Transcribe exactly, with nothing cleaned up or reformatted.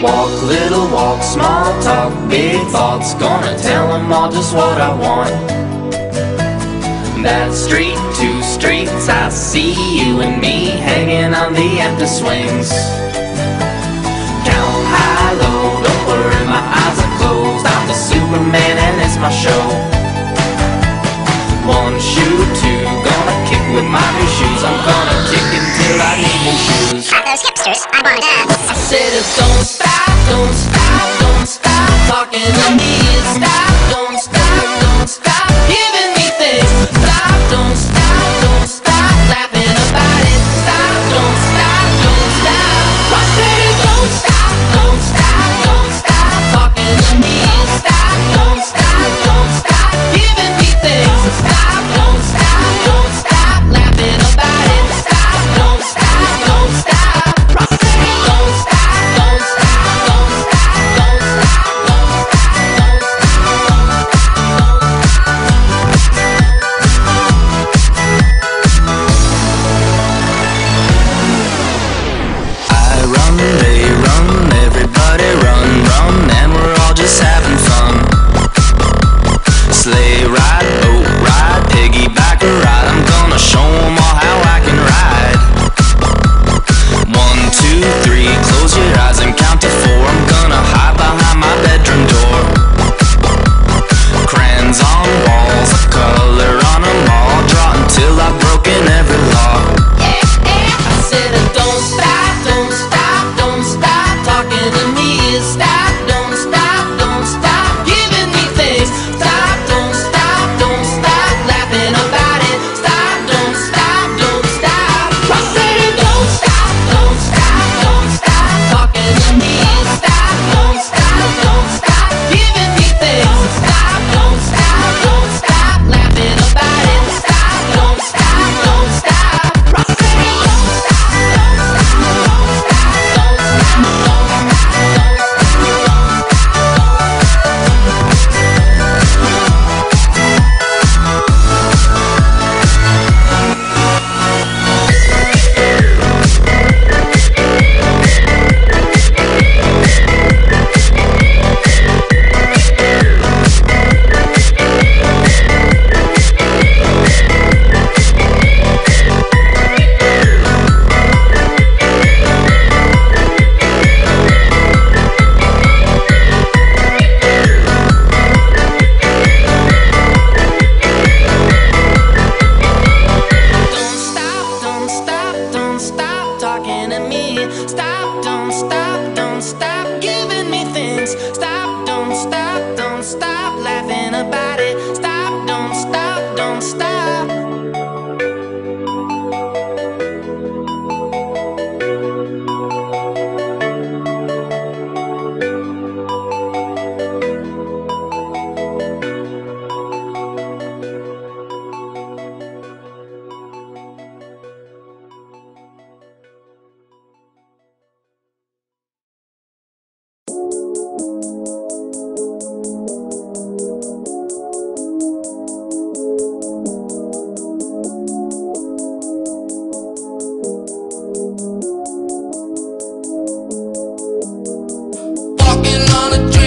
Walk, little walk, small talk, big thoughts. Gonna tell them all just what I want. That street, two streets, I see you and me hanging on the empty swings. Count high, low, don't worry, my eyes are closed. I'm the Superman and it's my show. One shoe, two, gonna kick with my new shoes. I'm gonna kick until I need new shoes. At those hipsters, I wanna dance. I said don't stop, don't stop, don't stop talking to me. Stop, don't stop, don't stop giving me things. Stop, don't stop, don't stop laughing about it. Stop, don't stop, don't stop. I said don't stop, don't stop, don't stop talking to me. Stop, don't stop, don't stop giving me things. Stop, don't stop, don't stop laughing about it. Stop, don't stop, don't stop. I said don't stop, don't stop, don't stop, don't stop, don't stop, don't I run, they run, everybody run, run, and we're all just having fun. Sleigh ride, boat ride, piggyback ride, I'm gonna show 'em all how I can ride. One, two, three, close your eyes and count to four. I'm gonna hide behind my bedroom door. Crayons on walls, a color on them all, draw until I've broken every law. I said don't stop, don't stop, don't stop talking to me. Stop, don't stop, don't stop giving me things. Stop, don't stop, don't stop laughing about it. Stop, don't stop, don't stop. I said don't stop, don't stop, don't stop talking to me. Stop, don't stop, don't stop giving me things. Stop, don't stop, don't stop laughing about it. Stop, don't stop, don't stop. I said don't stop, don't stop, don't stop, don't stop, don't stop. Don't stop, don't stop, don't stop talking to me. Stop, don't stop, don't stop giving me things. Stop, don't stop, don't stop laughing about it. Stop, don't stop, don't stop. Walking on a